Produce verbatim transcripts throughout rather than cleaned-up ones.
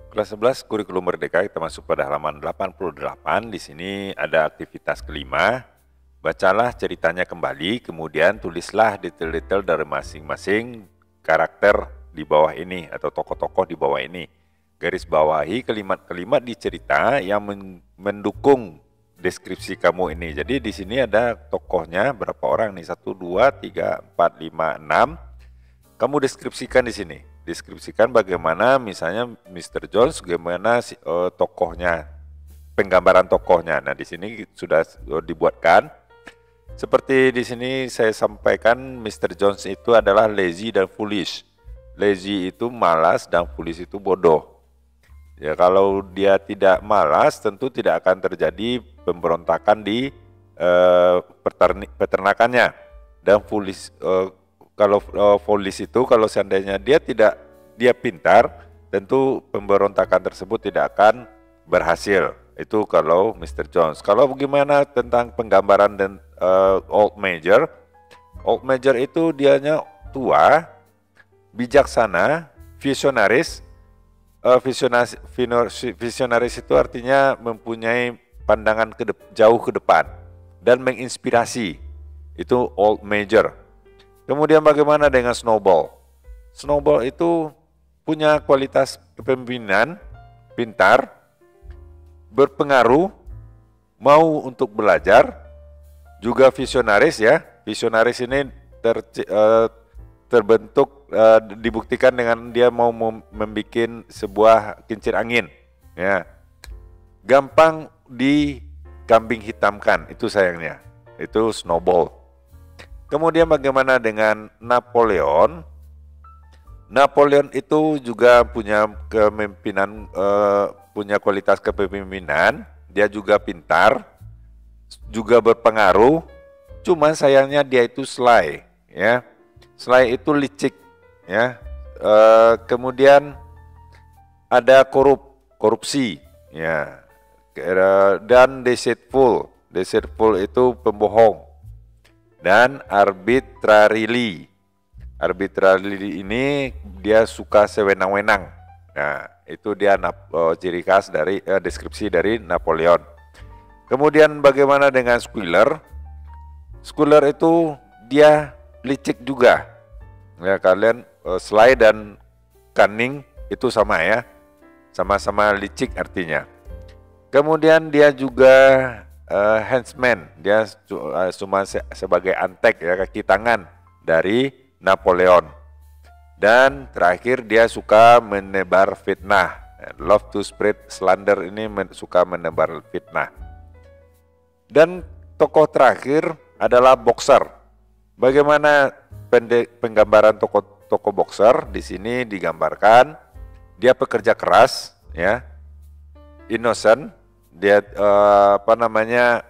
Kelas sebelas Kurikulum Merdeka, kita masuk pada halaman delapan puluh delapan. Di sini ada aktivitas kelima. Bacalah ceritanya kembali, kemudian tulislah detail-detail dari masing-masing karakter di bawah ini atau tokoh-tokoh di bawah ini. Garis bawahi kalimat-kalimat di cerita yang mendukung deskripsi kamu ini. Jadi di sini ada tokohnya berapa orang nih? satu, dua, tiga, empat, lima, enam. Kamu deskripsikan di sini. Deskripsikan bagaimana misalnya mister Jones, bagaimana si, uh, tokohnya, penggambaran tokohnya. Nah, di sini sudah uh, dibuatkan. Seperti di sini saya sampaikan, mister Jones itu adalah lazy dan foolish. Lazy itu malas dan foolish itu bodoh. Ya, kalau dia tidak malas, tentu tidak akan terjadi pemberontakan di uh, peternakannya. Dan foolish, uh, kalau uh, foolish itu, kalau seandainya dia tidak dia pintar, tentu pemberontakan tersebut tidak akan berhasil. Itu kalau mister Jones. Kalau bagaimana tentang penggambaran dan uh, Old Major? Old Major itu dianya tua, bijaksana, visionaris. Uh, visionaris, visionaris itu artinya mempunyai pandangan ke jauh ke depan dan menginspirasi. Itu Old Major. Kemudian bagaimana dengan Snowball? Snowball itu punya kualitas kepemimpinan, pintar, berpengaruh, mau untuk belajar, juga visionaris ya. Visionaris ini ter, uh, terbentuk, uh, dibuktikan dengan dia mau membuat sebuah kincir angin. Ya, gampang dikambing hitamkan, itu sayangnya. Itu Snowball. Kemudian bagaimana dengan Napoleon? Napoleon itu juga punya kepemimpinan, uh, punya kualitas kepemimpinan. Dia juga pintar, juga berpengaruh. Cuma sayangnya dia itu sly, ya. Sly itu licik, ya. Uh, kemudian ada korup, korupsi, ya. Dan deceitful, deceitful itu pembohong. Dan arbitrarily, arbitrarily ini dia suka sewenang-wenang. Nah, itu dia uh, ciri khas dari uh, deskripsi dari Napoleon. Kemudian bagaimana dengan Squealer? Squealer itu dia licik juga. Ya, kalian uh, sly dan cunning itu sama ya. Sama-sama licik artinya. Kemudian dia juga uh, handsman. Dia uh, cuma se sebagai antek ya, kaki tangan dari Napoleon. Dan terakhir dia suka menebar fitnah. Love to spread slander, ini men suka menebar fitnah. Dan tokoh terakhir adalah boxer. Bagaimana penggambaran tokoh tokoh boxer? Di sini digambarkan dia pekerja keras, ya, innocent, dia uh, apa namanya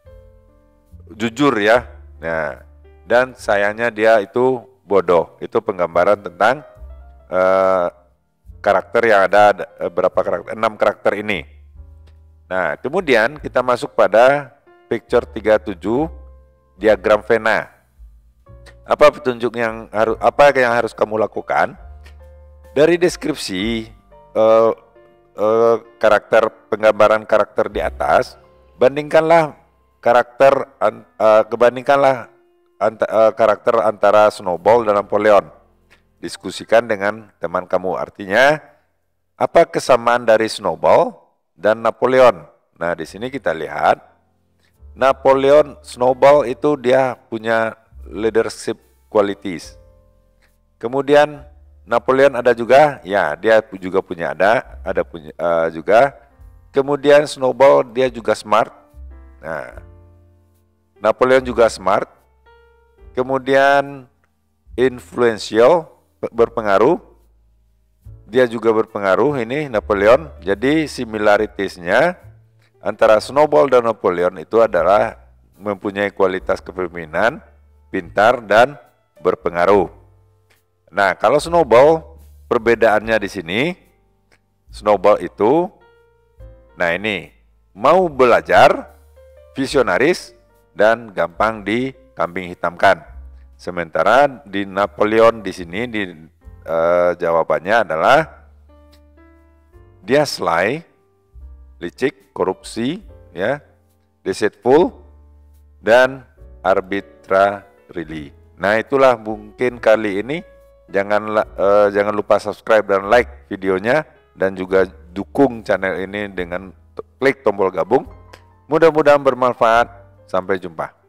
jujur ya. Nah, dan sayangnya dia itu bodoh. Itu penggambaran tentang uh, karakter yang ada, ada berapa karakter, enam karakter ini. Nah, kemudian kita masuk pada picture tiga puluh tujuh, diagram Venn. Apa petunjuk yang harus apa yang harus kamu lakukan? Dari deskripsi uh, uh, karakter, penggambaran karakter di atas, bandingkanlah karakter uh, kebandingkanlah Anta, uh, karakter antara Snowball dan Napoleon. Diskusikan dengan teman kamu. Artinya, apa kesamaan dari Snowball dan Napoleon? Nah, di sini kita lihat Napoleon, Snowball itu dia punya leadership qualities. Kemudian Napoleon ada juga, ya dia juga punya ada, ada punya uh, juga. Kemudian Snowball dia juga smart. Nah, Napoleon juga smart. Kemudian influential, berpengaruh, dia juga berpengaruh ini Napoleon. Jadi similaritiesnya antara Snowball dan Napoleon itu adalah mempunyai kualitas kepemimpinan, pintar dan berpengaruh. Nah, kalau Snowball perbedaannya di sini, Snowball itu, nah ini mau belajar, visionaris dan gampang di kambing hitamkan. Sementara di Napoleon di sini di uh, jawabannya adalah dia sly, licik, korupsi, ya, deceitful, dan arbitrarily. Nah, itulah mungkin kali ini. Jangan uh, jangan lupa subscribe dan like videonya, dan juga dukung channel ini dengan klik tombol gabung. Mudah-mudahan bermanfaat. Sampai jumpa.